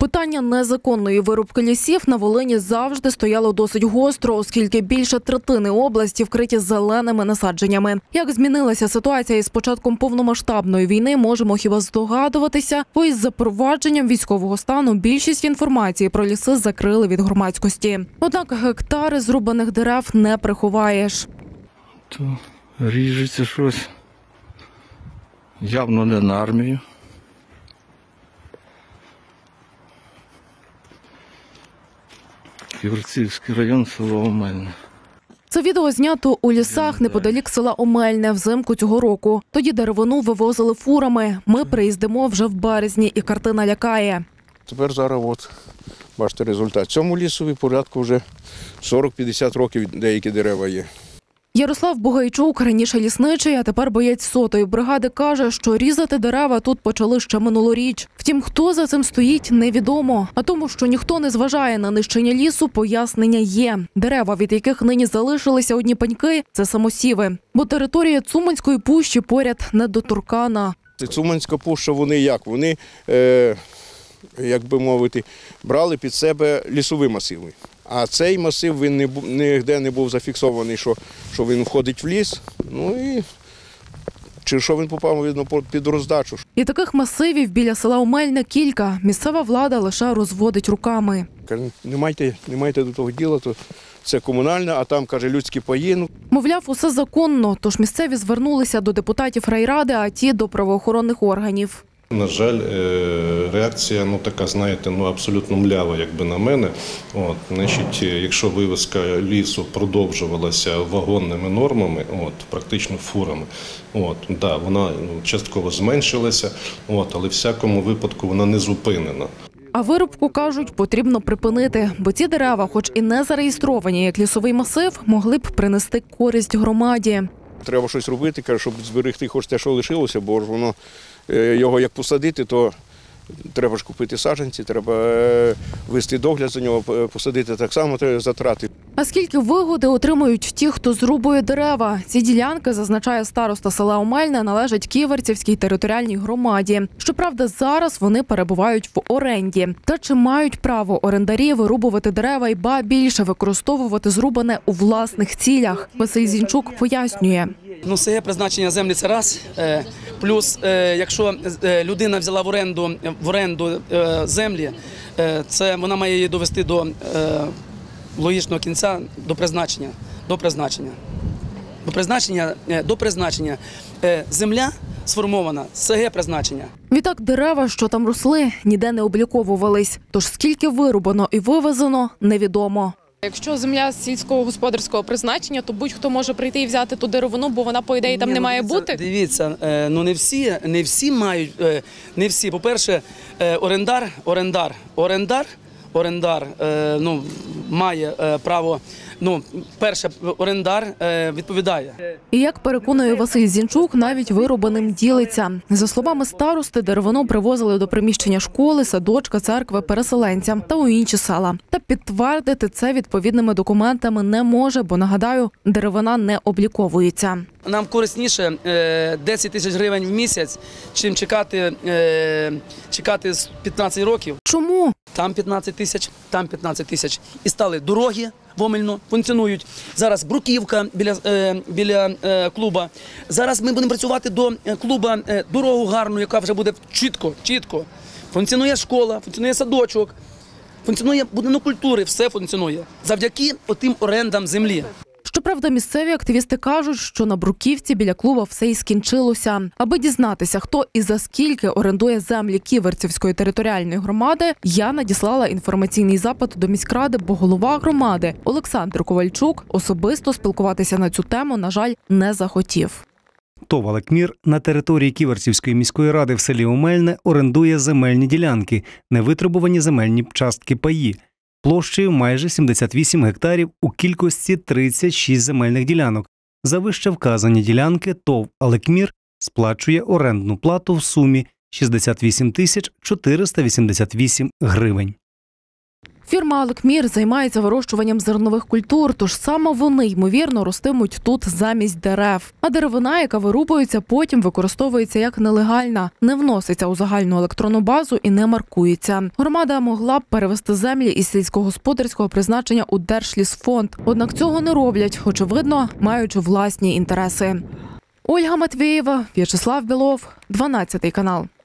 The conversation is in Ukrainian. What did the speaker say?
Питання незаконної вирубки лісів на Волині завжди стояло досить гостро, оскільки більше третини області вкриті зеленими насадженнями. Як змінилася ситуація із початком повномасштабної війни, можемо хіба здогадуватися, бо із запровадженням військового стану більшість інформації про ліси закрили від громадськості. Однак гектари зрубаних дерев не приховаєш. То ріжеться щось, явно не на армію. Ківерцівський район, село Омельне. Це відео знято у лісах неподалік села Омельне взимку цього року. Тоді деревину вивозили фурами. Ми приїздимо вже в березні, і картина лякає. Тепер зараз, бачите, результат. Цьому лісові порядку вже 40-50 років деякі дерева є. Ярослав Бугайчук, раніше лісничий, а тепер боєць 100-ї бригади, каже, що різати дерева тут почали ще минулоріч. Втім, хто за цим стоїть, невідомо. А тому, що ніхто не зважає на нищення лісу, пояснення є. Дерева, від яких нині залишилися одні пеньки – це самосіви. Бо територія Цуманської пущі поряд недоторкана. Цуманська пуща, вони як? Вони, як би мовити, брали під себе лісові масиви. А цей масив, він ніде не був зафіксований, що він входить в ліс, ну і чи що він попав, видно, під роздачу. І таких масивів біля села Омельне кілька. Місцева влада лише розводить руками. Не майте до того діла, то це комунальне, а там, каже, людські паї. Мовляв, усе законно, тож місцеві звернулися до депутатів райради, а ті – до правоохоронних органів. На жаль, реакція така, знаєте, абсолютно млява, якби на мене. Якщо вивезка лісу продовжувалася вагонними нормами, практично фурами, вона частково зменшилася, але в всякому випадку вона не зупинена. А вирубку, кажуть, потрібно припинити, бо ці дерева, хоч і не зареєстровані як лісовий масив, могли б принести користь громаді. Треба щось робити, щоб зберегти хоч те, що лишилося, бо воно його як посадити, то треба ж купити саджанці, треба вести догляд за нього, посадити так само затрати. А скільки вигоди отримують ті, хто зрубує дерева? Ці ділянки, зазначає староста села Омельне, належать Ківерцівській територіальній громаді. Щоправда, зараз вони перебувають в оренді. Та чи мають право орендарі вирубувати дерева і ба більше використовувати зрубане у власних цілях? Василь Зінчук пояснює. Це призначення землі – це раз. Плюс, якщо людина взяла в оренду землі, це вона має її довести до логічного кінця, до призначення. Земля сформована з СГ призначення. Відтак дерева, що там росли, ніде не обліковувались. Тож скільки вирубано і вивезено – невідомо. Якщо земля сільського господарського призначення, то будь-хто може прийти і взяти ту деревину, бо вона, по ідеї, там не має бути? Дивіться, не всі мають, По-перше, орендар має право, перше, орендар відповідає. І як переконує Василь Зінчук, навіть вирубаним ділиться. За словами старости, деревину привозили до приміщення школи, садочка, церкви, переселенцям та у інші села. Та підтвердити це відповідними документами не може, бо, нагадаю, деревина не обліковується. Нам корисніше 10 тисяч гривень в місяць, чим чекати з 15 років. Чому? Там 15 тисяч. І стали дороги в Омельну, функціонують. Зараз бруківка біля клуба. Зараз ми будемо працювати до клуба дорогу гарну, яка вже буде чітко. Функціонує школа, функціонує садочок, функціонує будинок культури, все функціонує. Завдяки отим орендам землі. Щоправда, місцеві активісти кажуть, що на бруківці біля клуба все і скінчилося. Аби дізнатися, хто і за скільки орендує землі Ківерцівської територіальної громади, я надіслала інформаційний запит до міськради, бо голова громади Олександр Ковальчук особисто спілкуватися на цю тему, на жаль, не захотів. ТОВ «Алекмір» на території Ківерцівської міської ради в селі Омельне орендує земельні ділянки, невитребувані земельні частки паї, площею майже 78 гектарів у кількості 36 земельних ділянок. За вище вказані ділянки ТОВ «Алекмір» сплачує орендну плату в сумі 68 488 гривень. Фірма «Алкмір» займається вирощуванням зернових культур, тож саме вони, ймовірно, ростимуть тут замість дерев. А деревина, яка вирубується, потім використовується як нелегальна, не вноситься у загальну електронну базу і не маркується. Громада могла б перевести землі із сільськогосподарського призначення у Держлісфонд. Однак цього не роблять, очевидно, маючи власні інтереси. Ольга Матвієва, В'ячеслав Білов, 12 канал.